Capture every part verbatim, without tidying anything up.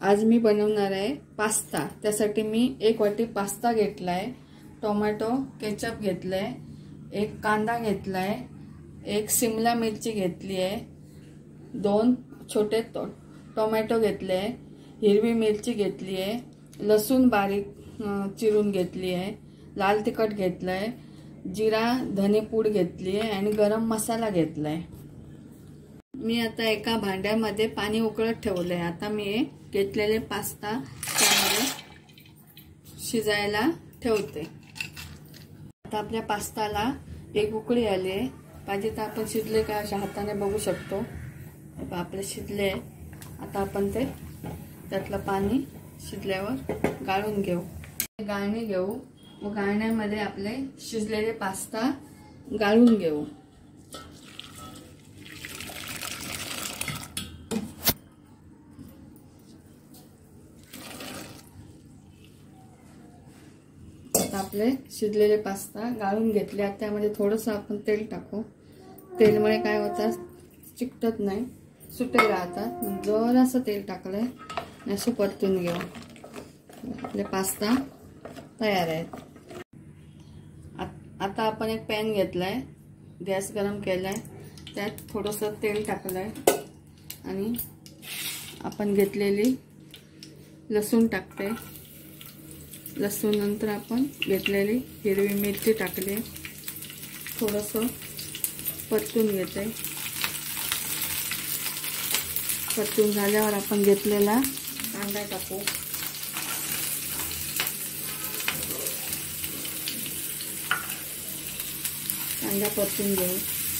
आज मी बनवणार आहे पास्ता। त्यासाठी मी एक वाटी पास्ता घेतलाय, टोमॅटो केचप घेतलाय, एक कांदा घेतलाय, एक शिमला मिरची घेतली आहे, दोन छोटे टोमॅटो घेतले, हिरवी मिरची घेतली आहे, लसूण बारीक चिरून घेतली आहे, लाल तिखट घेतलाय, जिरा धने पूड घेतली आहे आणि गरम मसाला घेतलाय। मी आता एका भांड्यामध्ये पाणी उकळत ठेवलंय। आता मी घेतलेले पास्ता त्यामध्ये शिजायला ठेवते। आता आपल्या पास्ताला एक उकळी आली आहे, पाहिजे तर आपण शिजले का अशा हाताने बघू शकतो। आपले शिजले, आता आपण ते त्यातलं पाणी शिजल्यावर गाळून घेऊ। गाळणी घेऊ व गाळण्यामध्ये आपले शिजलेले पास्ता गाळून घेऊ। आपले शिजलेले पास्ता गाळून घेतले। आता त्यामध्ये थोडंसं आपण तेल टाकू। तेलमुळे काय होतं, चिकटत नाही, सुटे राहतात। जरासं तेल टाकलंय, असं परतून घेऊ। आपले पास्ता तयार आहेत। आता आपण एक पॅन घेतलाय, गॅस गरम केलाय, त्यात थोडंसं तेल टाकलंय आणि आपण घेतलेली लसूण टाकते। लसूण नंतर आपण घेतलेली हिरवी मिरची टाकली, थोडंसं परतून घेते। परतून झाल्यावर आपण घेतलेला कांदा टाकू। कांदा परतून घेऊ।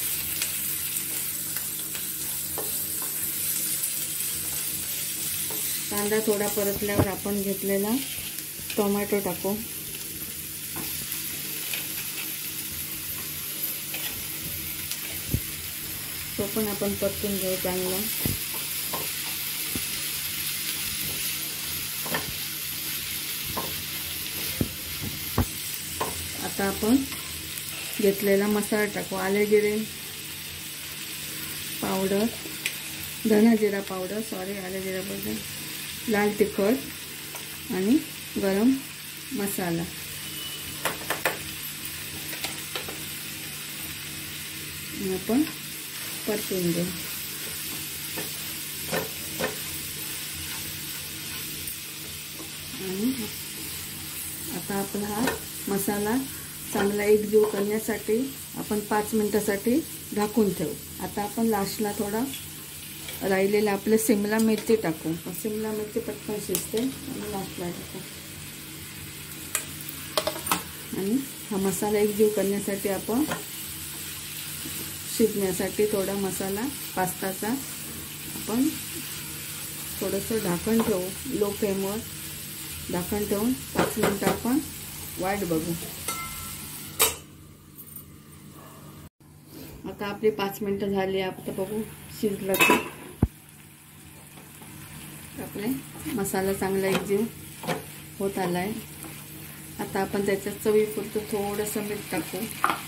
कांदा थोडा परतल्यावर आपण घेतलेला टोमॅटो टाकू। तो पण आपण परतून घेऊ चांगला। आता आपण घेतलेला मसाला टाकू। आले जिरे पावडर, धना जिरा पावडर, सॉरी आले जिरा पावडर, लाल तिखट आणि गरम मसाला। आपण परतून घेऊ। आणि आता आपण हा मसाला चांगला एकजीव करण्यासाठी आपण पाच मिनिटासाठी ढाकून ठेवू। आता आपण लास्टला थोडा राहिलेला आपले शिमला मिरची टाकू। शिमला मिरची पटकन शिजते आणि लास्टला टाकू। आणि हा मसाला एकजीव करण्यासाठी आपण शिजण्यासाठी थोडा मसाला पास्ताचा आपण थोडंसं झाकण ठेवू। लो फ्लेमवर झाकण ठेवून पाच मिनिटं आपण वाट बघू। आता आपली पाच मिनिटं झाली, आपण बघू शिजलं की। आपले मसाला चांगला एकजीव होत आलाय। आता आपण त्याच्यात चवीपुरतं थोडंसं मीठ टाकू।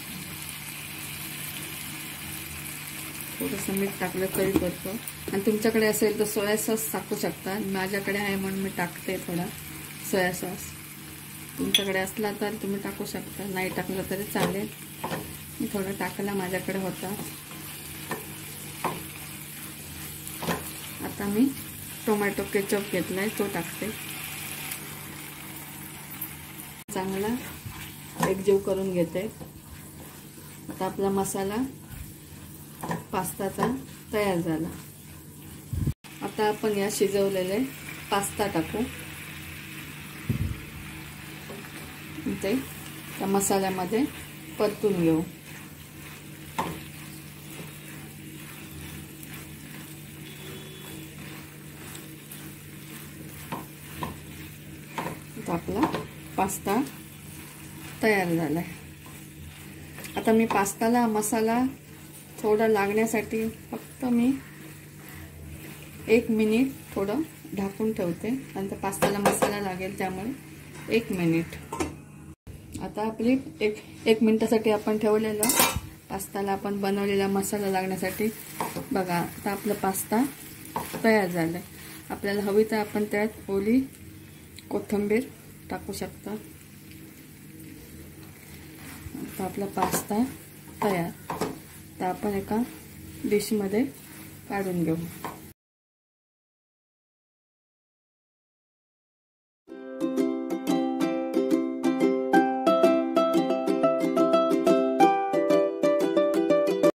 थोडंसं मीठ टाकलं चवीपुरतं, आणि तुमच्याकडे असेल तर सोया सॉस टाकू शकता। माझ्याकडे आहे म्हणून मी टाकते थोडा सोया सॉस। तुमच्याकडे असला तर तुम्ही टाकू शकता, नाही टाकलं तरी चालेल। मी थोडा टाकला, माझ्याकडे होता। आता मी टोमॅटो केचप घेतलाय, तो टाकते। चांगला एकजीव करून घेते। आता आपला मसाला पास्ताचा तयार झाला। आता आपण या शिजवलेले पास्ता टाकू। ते त्या मसाल्यामध्ये परतून घेऊ। आपला पास्ता तयार झालाय। आता मी पास्ताला मसाला थोडा लागण्यासाठी फक्त मी एक मिनिट थोडं ढाकून ठेवते, नंतर पास्ताला मसाला लागेल त्यामुळे एक मिनिट। आता आपली एक एक मिनिटासाठी आपण ठेवलेलं पास्ताला आपण बनवलेला मसाला लागण्यासाठी बघा। आता आपला पास्ता तयार झालाय। आपल्याला हवी तर आपण त्यात ओली कोथिंबीर टाकू शकता. आता आपला पास्ता तयार. तर आपण एका डिशमध्ये काढून घेऊ.